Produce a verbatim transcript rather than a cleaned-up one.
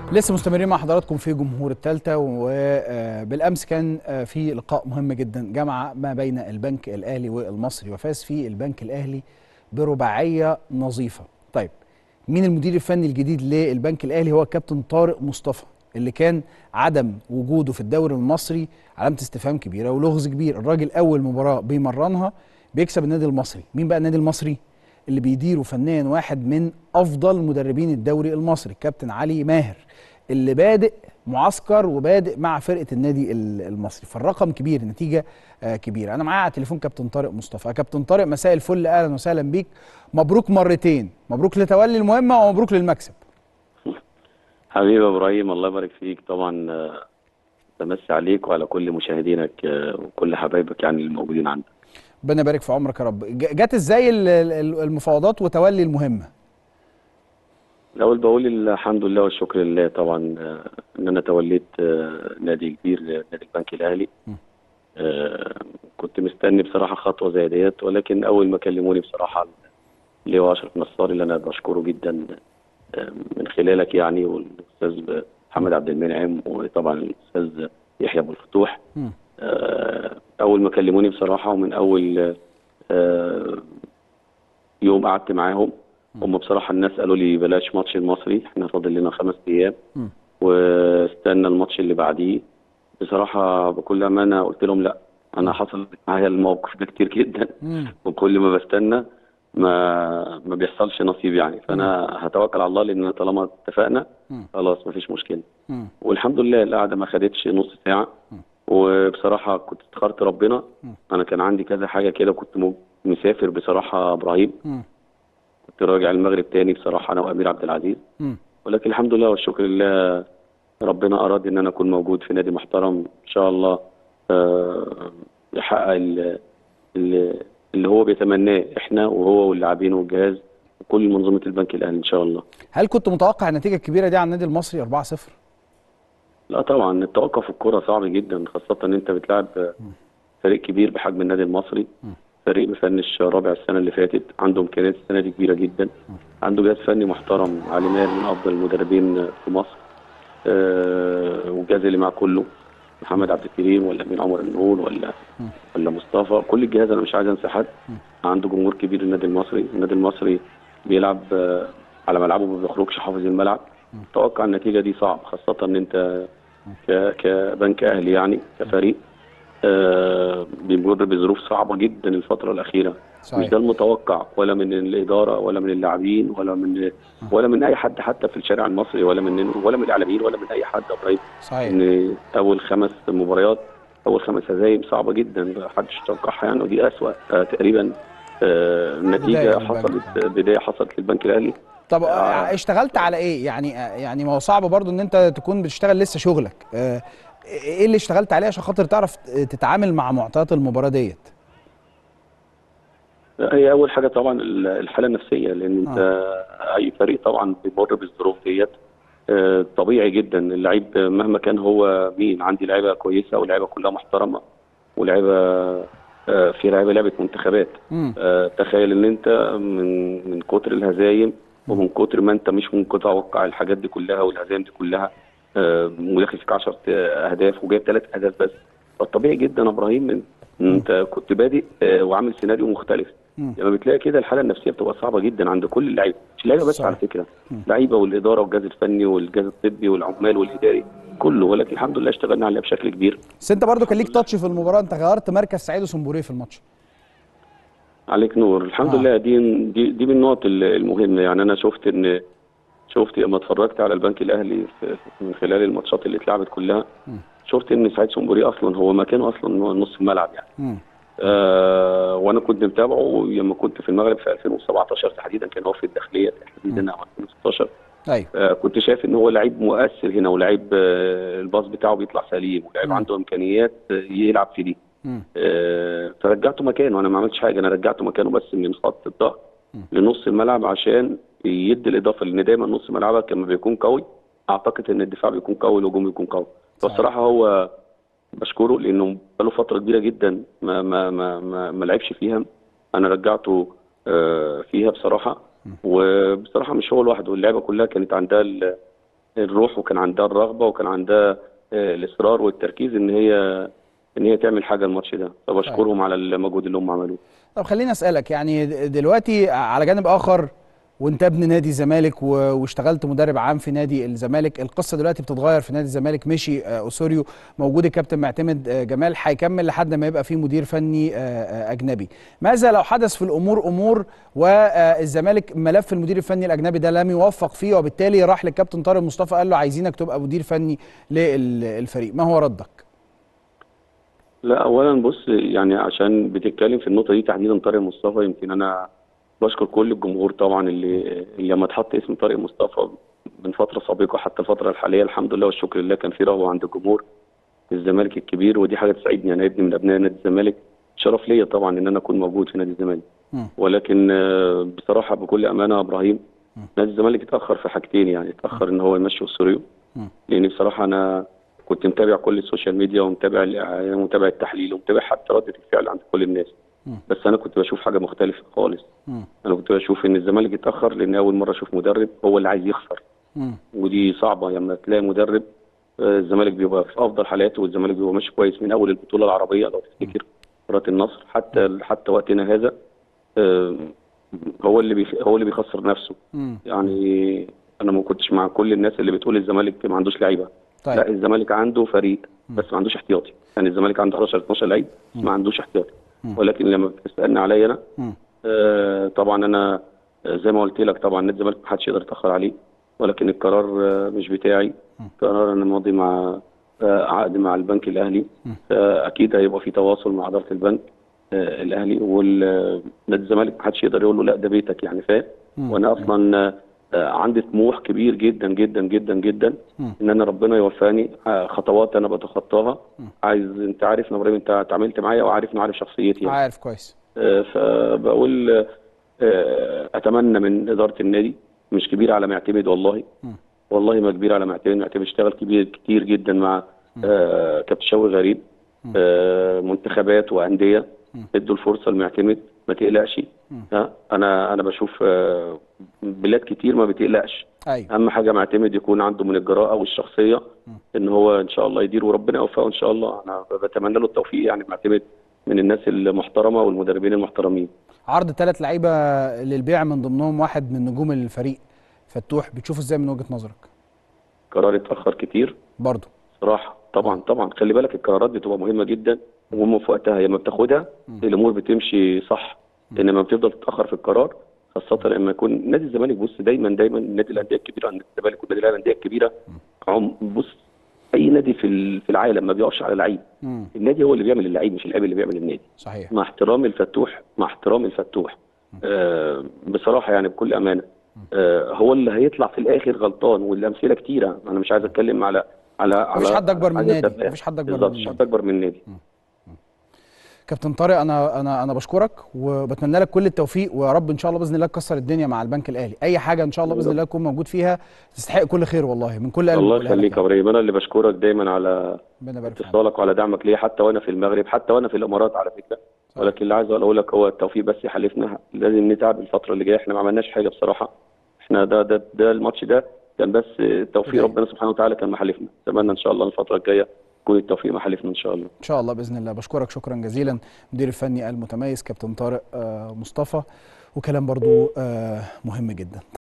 لسه مستمرين مع حضراتكم في جمهور الثالثة، وبالأمس كان في لقاء مهم جدا جمع ما بين البنك الأهلي والمصري، وفاز فيه البنك الأهلي برباعية نظيفة. طيب، مين المدير الفني الجديد للبنك الأهلي؟ هو الكابتن طارق مصطفى، اللي كان عدم وجوده في الدوري المصري علامة استفهام كبيرة ولغز كبير. الراجل أول مباراة بيمرنها بيكسب النادي المصري. مين بقى النادي المصري؟ اللي بيديره فنيا واحد من أفضل مدربين الدوري المصري، الكابتن علي ماهر، اللي بادئ معسكر وبادئ مع فرقه النادي المصري. فالرقم كبير، النتيجه كبيره. انا معايا على التليفون كابتن طارق مصطفى. كابتن طارق، مساء الفل، اهلا وسهلا بيك. مبروك مرتين، مبروك لتولي المهمه ومبروك للمكسب. حبيبي ابراهيم، الله يبارك فيك. طبعا بمسي عليك وعلى كل مشاهدينك وكل حبايبك يعني الموجودين عندك. ربنا يبارك في عمرك يا رب. جت ازاي المفاوضات وتولي المهمه؟ الاول بقول الحمد لله والشكر لله طبعا ان انا توليت نادي كبير، نادي البنك الاهلي. آه كنت مستني بصراحه خطوه زي ديت، ولكن اول ما كلموني بصراحه اللي هو اشرف نصار، اللي انا بشكره جدا من خلالك يعني، والاستاذ محمد عبد المنعم، وطبعا الاستاذ يحيى ابو الفتوح. آه اول ما كلموني بصراحه، ومن اول آه يوم قعدت معاهم، هم بصراحه الناس قالوا لي بلاش ماتش المصري، احنا فاضل لنا خمس ايام واستنى الماتش اللي بعديه. بصراحه بكل امانه قلت لهم لا، انا حصل معايا الموقف ده كتير جدا، وكل ما بستنى ما ما بيحصلش نصيب يعني، فانا هتوكل على الله، لان طالما اتفقنا خلاص مفيش مشكله. والحمد لله القعده ما خدتش نص ساعه، وبصراحه كنت استخرت ربنا. انا كان عندي كذا حاجه كده، كنت مسافر بصراحه ابراهيم، كنت راجع المغرب تاني بصراحه انا وامير عبد العزيز، ولكن الحمد لله والشكر لله ربنا اراد ان انا اكون موجود في نادي محترم ان شاء الله يحقق اللي هو بيتمناه احنا وهو واللاعبين والجهاز وكل منظومه البنك الاهلي ان شاء الله. هل كنت متوقع النتيجه الكبيره دي على النادي المصري أربعة صفر؟ لا طبعا، التوقف في الكوره صعب جدا، خاصه ان انت بتلعب فريق كبير بحجم النادي المصري، فريق مفنش رابع السنه اللي فاتت، عنده امكانيات السنه دي كبيره جدا، عنده جهاز فني محترم، علي ماهر من افضل المدربين في مصر، أه والجهاز اللي معاه كله محمد عبد الكريم ولا امين عمر النور ولا ولا مصطفى، كل الجهاز انا مش عايز انسى حد. عنده جمهور كبير النادي المصري، النادي المصري بيلعب على ملعبه ما بيخرجش حافظ الملعب. اتوقع النتيجه دي صعب، خاصه ان انت كبنك اهلي يعني كفريق آه بيمر بظروف صعبه جدا الفتره الاخيره. صحيح. مش ده المتوقع، ولا من الاداره ولا من اللاعبين ولا من ولا من اي حد حتى في الشارع المصري، ولا من ولا من الاعلاميين ولا من اي حد يا ابراهيم. صحيح. ان اول خمس مباريات، اول خمس هزايم صعبه جدا، ما حدش توقعها يعني، ودي اسوأ آه تقريبا آه نتيجه حصلت، بدايه حصلت للبنك الاهلي. طب آه اشتغلت على ايه؟ يعني يعني ما هو صعب برضو ان انت تكون بتشتغل لسه شغلك. آه ايه اللي اشتغلت عليه عشان خاطر تعرف تتعامل مع معطيات المباراه ديت؟ هي اول حاجه طبعا الحاله النفسيه، لان انت آه. اي فريق طبعا بيمر بالظروف ديت. آه طبيعي جدا، اللعيب مهما كان هو مين، عندي لعيبه كويسه ولاعيبه كلها محترمه ولاعيبه آه في لعيبه لعبت منتخبات. آه تخيل ان انت من من كتر الهزايم ومن كتر ما انت مش ممكن تتوقع الحاجات دي كلها والهزايم دي كلها، آه وداخل فيك عشرة اهداف وجايب ثلاث اهداف بس، فالطبيعي جدا يا ابراهيم انت كنت بادئ آه وعامل سيناريو مختلف. لما يعني بتلاقي كده الحاله النفسيه بتبقى صعبه جدا عند كل اللعيبه، مش اللعيبه بس على فكره، اللعيبه والاداره والجهاز الفني والجهاز الطبي والعمال والاداري كله، ولكن الحمد لله اشتغلنا عليها بشكل كبير. بس انت برضو كان ليك تاتش في المباراه، انت غيرت مركز سعيد وسمبوريه في الماتش. عليك نور، الحمد آه. لله. دي دي دي من النقط المهمه يعني. انا شفت ان شفت لما اتفرجت على البنك الاهلي من خلال الماتشات اللي اتلعبت كلها، م. شفت ان سعيد سمبوريه اصلا هو مكانه اصلا نص الملعب يعني. م. آه وانا كنت متابعه لما كنت في المغرب في ألفين وسبعتاشر تحديدا، كان هو في الداخليه تحديدا او ألفين وستاشر. ايوه. آه كنت شايف ان هو لعيب مؤثر هنا، ولعيب آه الباص بتاعه بيطلع سليم، ولعيب عنده امكانيات يلعب في دي. آه فرجعته مكانه، انا ما عملتش حاجه، انا رجعته مكانه بس من خط الضغط لنص الملعب عشان يدي الاضافه، لان دايما نص ملعبك لما بيكون قوي اعتقد ان الدفاع بيكون قوي والهجوم بيكون قوي. فالصراحه هو بشكره لانه بقاله فتره كبيره جدا ما ما ما ما, ما لعبش فيها، انا رجعته آه فيها بصراحه. وبصراحه مش هو لوحده، اللعيبه كلها كانت عندها الروح وكان عندها الرغبه وكان عندها آه، الاصرار والتركيز ان هي ان هي تعمل حاجه الماتش ده، فبشكرهم على المجهود اللي هم عملوه. طب خليني اسالك، يعني د- دلوقتي على جانب اخر، وانت ابن نادي الزمالك و- واشتغلت مدرب عام في نادي الزمالك، القصه دلوقتي بتتغير في نادي الزمالك، مشي آه، اوسوريو، موجود الكابتن معتمد آه، جمال، هيكمل لحد ما يبقى في مدير فني آه، آه، اجنبي. ماذا لو حدث في الامور امور والزمالك ملف المدير الفني الاجنبي ده لم يوفق فيه، وبالتالي راح للكابتن طارق مصطفى قال له عايزينك تبقى مدير فني للفريق، ما هو ردك؟ لا اولا بص، يعني عشان بتتكلم في النقطه دي تحديدا طارق مصطفى، يمكن انا بشكر كل الجمهور طبعا اللي اللي لما اتحط اسم طارق مصطفى من فتره سابقه حتى الفتره الحاليه، الحمد لله والشكر لله كان في رغبه عند الجمهور في الزمالك الكبير، ودي حاجه تسعدني. انا ابني من ابناء نادي الزمالك، شرف ليا طبعا ان انا اكون موجود في نادي الزمالك. م. ولكن آه، بصراحه بكل امانه يا ابراهيم، م. نادي الزمالك اتاخر في حاجتين، يعني اتاخر ان هو يمشي اوسوريو، م. لان بصراحه انا كنت متابع كل السوشيال ميديا ومتابع الإعلام ومتابع التحليل ومتابع حتى ردة الفعل عند كل الناس. م. بس انا كنت بشوف حاجه مختلفه خالص. م. انا كنت بشوف ان الزمالك اتاخر لان اول مره اشوف مدرب هو اللي عايز يخسر، م. ودي صعبه لما يعني تلاقي مدرب. آه، الزمالك بيبقى في افضل حالاته والزمالك بيبقى ماشي كويس من اول البطوله العربيه لو تفتكر مباراه النصر حتى حتى وقتنا هذا. آه، هو اللي بيخ... هو اللي بيخسر نفسه. م. يعني انا ما كنتش مع كل الناس اللي بتقول الزمالك ما عندوش لعيبه. طيب. لا، الزمالك عنده فريق بس ما عندوش احتياطي، يعني الزمالك عنده احد عشر اتناشر لعيب بس ما عندوش احتياطي. ولكن لما بتسالني عليا انا، آه طبعا انا آه، زي ما قلت لك طبعا نادي الزمالك ما حدش يقدر يتاخر عليه، ولكن القرار آه مش بتاعي. قرار انا ماضي مع آه عقد مع البنك الاهلي، آه اكيد هيبقى في تواصل مع اداره البنك آه الاهلي، والنادي الزمالك ما حدش يقدر يقول له لا ده بيتك، يعني فاهم. وانا اصلا آه آه، عندي طموح كبير جدا جدا جدا جدا ان انا ربنا يوفقني، آه، خطوات انا بتخطاها. عايز، انت عارف يا ابراهيم، انت اتعاملت معايا وعارف ان عارف شخصيتي يعني. عارف كويس. آه، فبقول آه، اتمنى من اداره النادي، مش كبير على معتمد والله، والله ما كبير على معتمد. معتمد اشتغل كبير كتير جدا مع آه، كابتن شوقي غريب، آه، منتخبات وانديه، ادوا الفرصه لمعتمد، ما تقلقش. ها انا انا بشوف آه، بلاد كتير ما بتقلقش. ايوه. اهم حاجه معتمد يكون عنده من الجراءه والشخصيه ان هو ان شاء الله يدير وربنا يوفقه ان شاء الله. انا بتمنى له التوفيق، يعني معتمد من الناس المحترمه والمدربين المحترمين. عرض ثلاث لعيبه للبيع من ضمنهم واحد من نجوم الفريق فتوح، بتشوف ازاي من وجهه نظرك؟ قرار اتاخر كتير برضه صراحه. طبعا طبعا خلي بالك القرارات بتبقى مهمه جدا وهم في وقتها، لما بتاخدها الامور بتمشي صح، انما بتفضل تتاخر في القرار، خاصه لما يكون نادي الزمالك. بص دايما دايما النادي الانديه الكبيره، نادي الزمالك والنادي الاهلي الانديه الكبيره، عم بص اي نادي في ال- في العالم ما بيقفش على لعيب. النادي هو اللي بيعمل اللعيب مش اللعيب اللي بيعمل النادي. صحيح. مع احترام الفتوح، مع احترام الفتوح آه بصراحه يعني بكل امانه، آه هو اللي هيطلع في الاخر غلطان، والامثله كتيره. انا مش عايز اتكلم على على على مفيش حد اكبر من حاجة النادي، تافهة. مفيش حد اكبر من بالظبط، مفيش النادي. حد اكبر من النادي. كابتن طارق، انا انا انا بشكرك وبتمنى لك كل التوفيق، ويا رب ان شاء الله باذن الله تكسر الدنيا مع البنك الاهلي. اي حاجه ان شاء الله باذن الله تكون موجود فيها، تستحق كل خير والله من كل قلبي. الله يخليك يا ابراهيم، انا اللي بشكرك دايما على اتصالك وعلى دعمك ليا، حتى وانا في المغرب، حتى وانا في الامارات على فكره. ولكن اللي عايز اقوله لك هو التوفيق بس يحالفنا، لازم نتعب الفتره اللي جايه. احنا ما عملناش حاجه بصراحه، احنا ده ده ده الماتش ده كان بس توفيق ربنا سبحانه وتعالى كان محالفنا. اتمنى ان شاء الله الفتره الجايه يكون التوفيق محالفنا ان شاء الله. ان شاء الله باذن الله. بشكرك شكرا جزيلا مدير الفني المتميز كابتن طارق مصطفى، وكلام برضو مهم جدا.